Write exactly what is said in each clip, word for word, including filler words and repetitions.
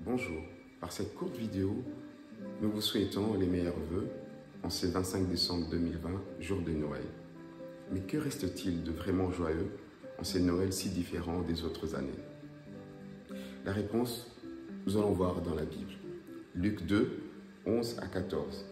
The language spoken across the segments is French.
Bonjour, par cette courte vidéo, nous vous souhaitons les meilleurs vœux en ce vingt-cinq décembre deux mille vingt, jour de Noël. Mais que reste-t-il de vraiment joyeux en ces Noëls si différents des autres années? La réponse, nous allons voir dans la Bible. Luc deux, onze à quatorze.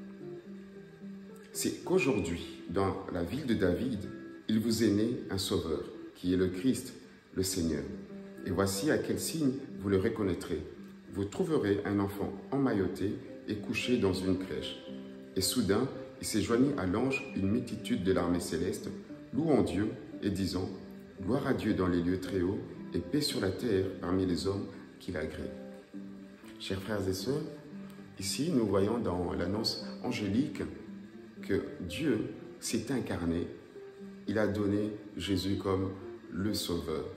C'est qu'aujourd'hui, dans la ville de David, il vous est né un sauveur, qui est le Christ, le Seigneur. Et voici à quel signe vous le reconnaîtrez. Vous trouverez un enfant emmailloté et couché dans une crèche. Et soudain, il s'est joigni à l'ange une multitude de l'armée céleste, louant Dieu et disant « Gloire à Dieu dans les lieux très hauts et paix sur la terre parmi les hommes qu'il agrée. » Chers frères et sœurs, ici nous voyons dans l'annonce angélique que Dieu s'est incarné. Il a donné Jésus comme le Sauveur.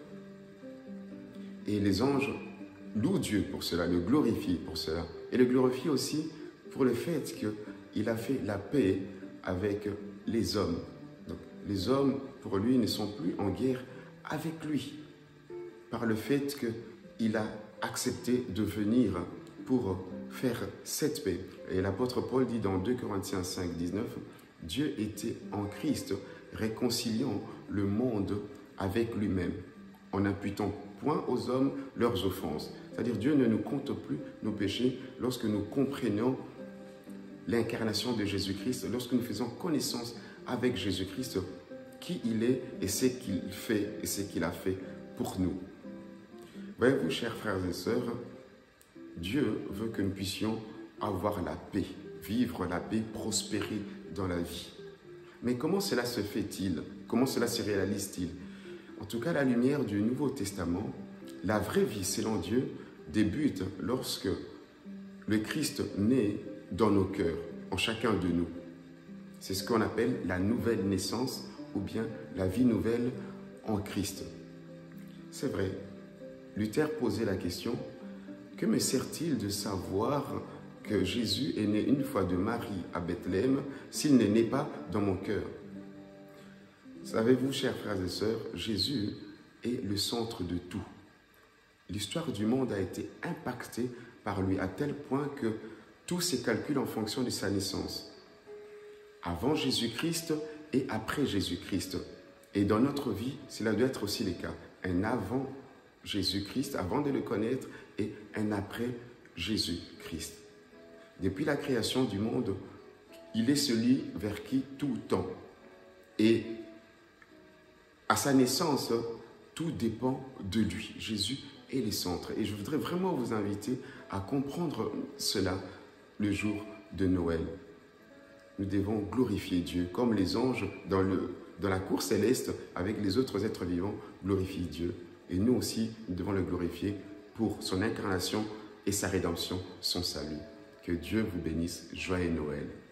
Et les anges louent Dieu pour cela, le glorifient pour cela. Et le glorifient aussi pour le fait qu'il a fait la paix avec les hommes. Donc, les hommes, pour lui, ne sont plus en guerre avec lui. Par le fait qu'il a accepté de venir pour faire cette paix. Et l'apôtre Paul dit dans deux Corinthiens cinq, dix-neuf, « Dieu était en Christ, réconciliant le monde avec lui-même, en n'imputant point aux hommes leurs offenses. » C'est-à-dire Dieu ne nous compte plus nos péchés lorsque nous comprenons l'incarnation de Jésus-Christ, lorsque nous faisons connaissance avec Jésus-Christ, qui il est et ce qu'il fait et ce qu'il a fait pour nous. Voyez-vous, chers frères et sœurs, Dieu veut que nous puissions avoir la paix, vivre la paix, prospérer dans la vie. Mais comment cela se fait-il? Comment cela se réalise-t-il? En tout cas, à la lumière du Nouveau Testament, la vraie vie selon Dieu débute lorsque le Christ naît dans nos cœurs, en chacun de nous. C'est ce qu'on appelle la nouvelle naissance ou bien la vie nouvelle en Christ. C'est vrai, Luther posait la question, que me sert-il de savoir que Jésus est né une fois de Marie à Bethléem s'il n'est né pas dans mon cœur? Savez-vous, chers frères et sœurs, Jésus est le centre de tout. L'histoire du monde a été impactée par lui à tel point que tout s'est calculé en fonction de sa naissance. Avant Jésus-Christ et après Jésus-Christ. Et dans notre vie, cela doit être aussi le cas. Un avant Jésus-Christ, avant de le connaître, et un après Jésus-Christ. Depuis la création du monde, il est celui vers qui tout tend. Et à sa naissance, tout dépend de lui. Jésus est le centre. Et je voudrais vraiment vous inviter à comprendre cela le jour de Noël. Nous devons glorifier Dieu, comme les anges dans, le, dans la cour céleste, avec les autres êtres vivants, glorifient Dieu. Et nous aussi, nous devons le glorifier pour son incarnation et sa rédemption, son salut. Que Dieu vous bénisse. Joyeux Noël.